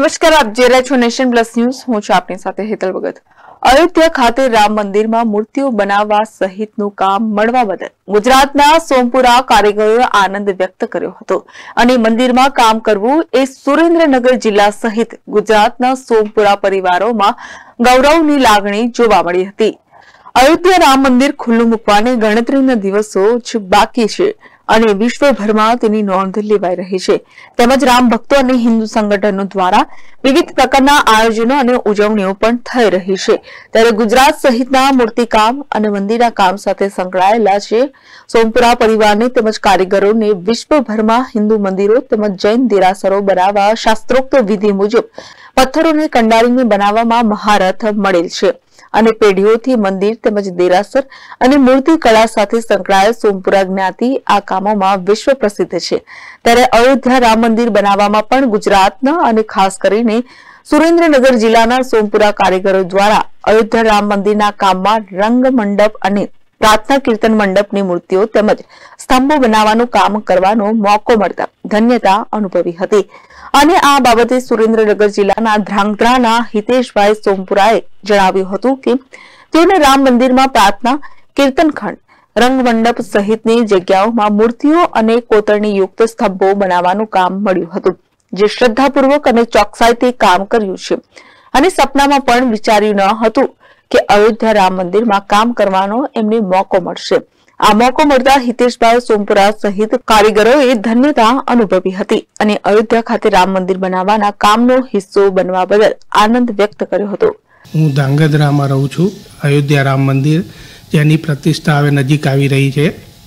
નમસ્કાર, આપ જોઈ રહ્યા છો નેશન પ્લસ ન્યૂઝ. હું છું આપની સાથે હેતલ ભગત. અયોધ્યા ખાતે રામ મંદિરમાં મૂર્તિઓ બનાવવા સહિતનું કામ મળવા બદલ ગુજરાતના સોમપુરા કારીગરોએ આનંદ વ્યક્ત કર્યો હતો અને મંદિરમાં કામ કરવું એ સુરેન્દ્રનગર જિલ્લા સહિત ગુજરાતના સોમપુરા પરિવારોમાં ગૌરવની લાગણી જોવા મળી હતી. અયોધ્યા રામ મંદિર ખુલ્લું મૂકવાને ગણતરીના દિવસો જ બાકી છે અને વિશ્વભરમાં તેની નોંધ લેવાઈ રહી છે. તેમજ રામ ભક્તો અને હિન્દુ સંગઠનો દ્વારા વિવિધ પ્રકારના આયોજનો અને ઉજવણીઓ પણ થઈ રહી છે. ત્યારે ગુજરાત સહિતના મૂર્તિકામ અને મંદિરના કામ સાથે સંકળાયેલા છે સોમપુરા પરિવારને તેમજ કારીગરોને વિશ્વભરમાં હિન્દુ મંદિરો તેમજ જૈન દેરાસરો બનાવવા શાસ્ત્રોક્ત વિધિ મુજબ પથ્થરોને કંડારીને બનાવવામાં મહારથ મળેલ છે અને પેઢીઓથી મંદિર તેમજ દેરાસર અને મૂર્તિ કળા સાથે સંકળાયેલ સોમપુરા જ્ઞાતિ આ કામોમાં વિશ્વ પ્રસિદ્ધ છે. ત્યારે અયોધ્યા રામ મંદિર બનાવવામાં પણ ગુજરાતના અને ખાસ કરીને સુરેન્દ્રનગર જિલ્લાના સોમપુરા કારીગરો દ્વારા અયોધ્યા રામ મંદિરના કામમાં રંગ મંડપ અને પ્રાર્થના કીર્તન મંડપની મૂર્તિઓ તેમજ સ્તંભો બનાવવાનું કામ કરવાનો મોકો મળતા ધન્યતા અનુભવી હતી. અને આ બાબતે સુરેન્દ્રનગર જિલ્લાના ધ્રાંગધ્રાના હિતેશભાઈ સોમપુરાએ જણાવ્યું હતું કે તેઓને રામ મંદિરમાં પ્રાર્થના કીર્તનખંડ રંગમંડપ સહિતની જગ્યાઓમાં મૂર્તિઓ અને કોતરણી યુક્ત સ્તંભો બનાવવાનું કામ મળ્યું હતું, જે શ્રદ્ધાપૂર્વક અને ચોકસાઈથી કામ કર્યું છે અને સપનામાં પણ વિચાર્યું ન હતું કે અયોધ્યા રામ મંદિરમાં કામ કરવાનો એમને મોકો મળશે. આ મોકો મળતા હિતેશભાઈ સોમપુરા સહિત કારીગરોએ ધન્યતા અનુભવી હતી અને અયોધ્યા ખાતે રામ મંદિર બનાવવાના કામનો હિસ્સો બનવા બદલ આનંદ વ્યક્ત કર્યો હતો. હું ધાંગધ્રામાં રહું છું. અયોધ્યા રામ મંદિર જેની પ્રતિષ્ઠા હવે નજીક આવી રહી છે,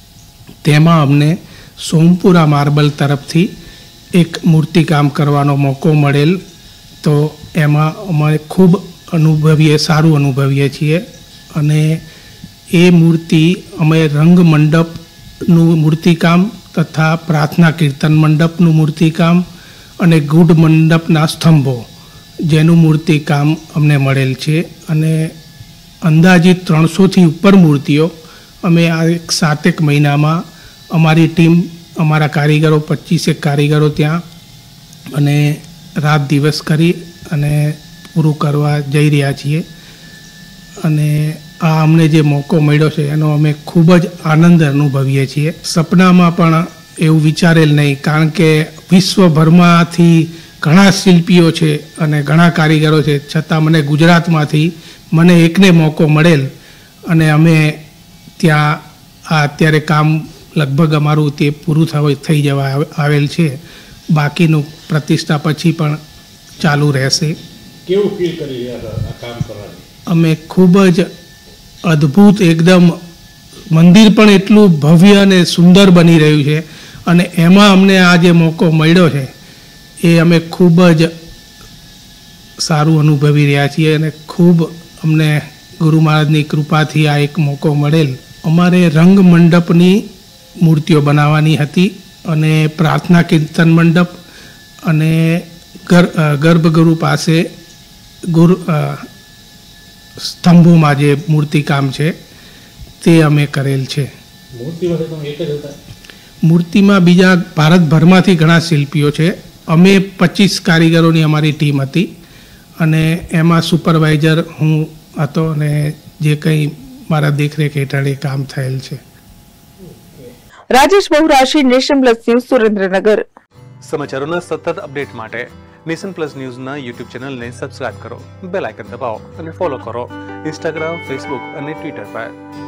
તેમાં અમને સોમપુરા માર્બલ તરફથી એક મૂર્તિકામ કરવાનો મોકો મળેલ. તો એમાં અમે ખૂબ સારું અનુભવીએ છીએ અને એ મૂર્તિ અમે રંગ મંડપનું મૂર્તિકામ તથા પ્રાર્થના કીર્તન મંડપનું મૂર્તિકામ અને ગુડ મંડપના સ્તંભો જેનું મૂર્તિકામ અમને મળેલ છે અને અંદાજિત 300થી ઉપર મૂર્તિઓ અમે આ 7 મહિનામાં અમારી ટીમ, અમારા કારીગરો 25 કારીગરો ત્યાં અને રાત દિવસ કરી અને પૂરું કરવા જઈ રહ્યા છીએ. અને આ અમને જે મોકો મળ્યો છે એનો અમે ખૂબ જ આનંદ અનુભવીએ છીએ. સપનામાં પણ એવું વિચારેલ નહીં, કારણ કે વિશ્વભરમાંથી ઘણા શિલ્પીઓ છે અને ઘણા કારીગરો છે, છતાં મને ગુજરાતમાંથી મને એકને મોકો મળેલ અને અમે ત્યાં અત્યારે કામ લગભગ અમારું તે પૂરું થઈ જવા આવેલ છે. બાકીનું પ્રતિષ્ઠા પછી પણ ચાલુ રહેશે. કેવું ફીલ કરી રહ્યા હતા આ કામ કરવાની? અમે ખૂબ જ અદ્ભુત, એકદમ મંદિર પણ એટલું ભવ્ય અને સુંદર બની રહ્યું છે અને એમાં અમને આ જે મોકો મળ્યો છે એ અમે ખૂબ જ સારું અનુભવી રહ્યા છીએ અને ખૂબ અમને ગુરુ મહારાજની કૃપાથી આ એક મોકો મળેલ. અમારે રંગ મંડપની મૂર્તિઓ બનાવવાની હતી અને પ્રાર્થના કીર્તન મંડપ અને ગર્ભગૃહ પાસે સ્તંભોમાં જે મૂર્તિકામ છે તે અમે કરેલ છે. મૂર્તિમાં બીજા ભારતભરમાંથી ઘણા શિલ્પીઓ છે. અમે 25 કારીગરોની અમારી ટીમ હતી અને એમાં સુપરવાઇઝર હું હતો અને જે કંઈ મારા દેખરેખ હેઠળ એ કામ થયેલ છે. Rajesh Bahurashi, Nation Plus News, Surendranagar. સમાચારોના સતત અપડેટ માટે નેશન પ્લસ ન્યૂઝના યુટ્યુબ ચેનલને સબસ્ક્રાઇબ કરો, બેલ આઇકન દબાવો અને ફોલો કરો ઇન્સ્ટાગ્રામ, ફેસબુક અને ટ્વિટર પર.